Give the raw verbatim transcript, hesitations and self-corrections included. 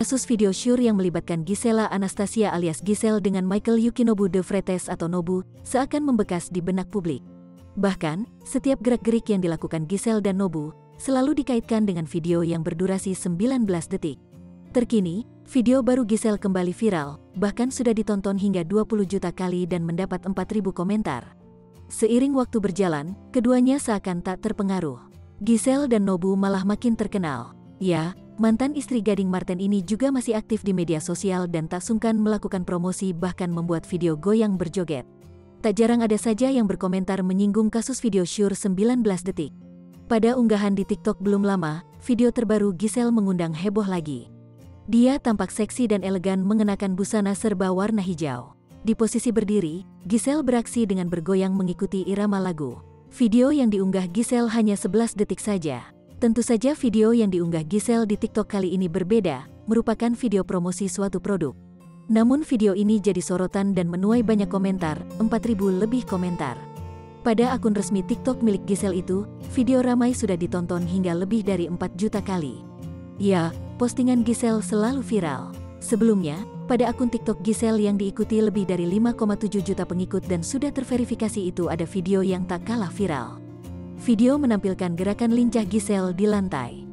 Kasus video syur yang melibatkan Gisela Anastasia alias Giselle dengan Michael Yukinobu de Freitas atau Nobu seakan membekas di benak publik. Bahkan, setiap gerak-gerik yang dilakukan Giselle dan Nobu selalu dikaitkan dengan video yang berdurasi sembilan belas detik. Terkini, video baru Giselle kembali viral, bahkan sudah ditonton hingga dua puluh juta kali dan mendapat empat ribu komentar. Seiring waktu berjalan, keduanya seakan tak terpengaruh. Giselle dan Nobu malah makin terkenal. Ya, mantan istri Gading Marten ini juga masih aktif di media sosial dan tak sungkan melakukan promosi bahkan membuat video goyang berjoget. Tak jarang ada saja yang berkomentar menyinggung kasus video syur sembilan belas detik. Pada unggahan di TikTok belum lama, video terbaru Giselle mengundang heboh lagi. Dia tampak seksi dan elegan mengenakan busana serba warna hijau. Di posisi berdiri, Giselle beraksi dengan bergoyang mengikuti irama lagu. Video yang diunggah Giselle hanya sebelas detik saja. Tentu saja video yang diunggah Giselle di TikTok kali ini berbeda, merupakan video promosi suatu produk. Namun video ini jadi sorotan dan menuai banyak komentar, empat ribu lebih komentar. Pada akun resmi TikTok milik Giselle itu, video ramai sudah ditonton hingga lebih dari empat juta kali. Ya, postingan Giselle selalu viral. Sebelumnya, pada akun TikTok Giselle yang diikuti lebih dari lima koma tujuh juta pengikut dan sudah terverifikasi itu ada video yang tak kalah viral. Video menampilkan gerakan lincah Giselle di lantai.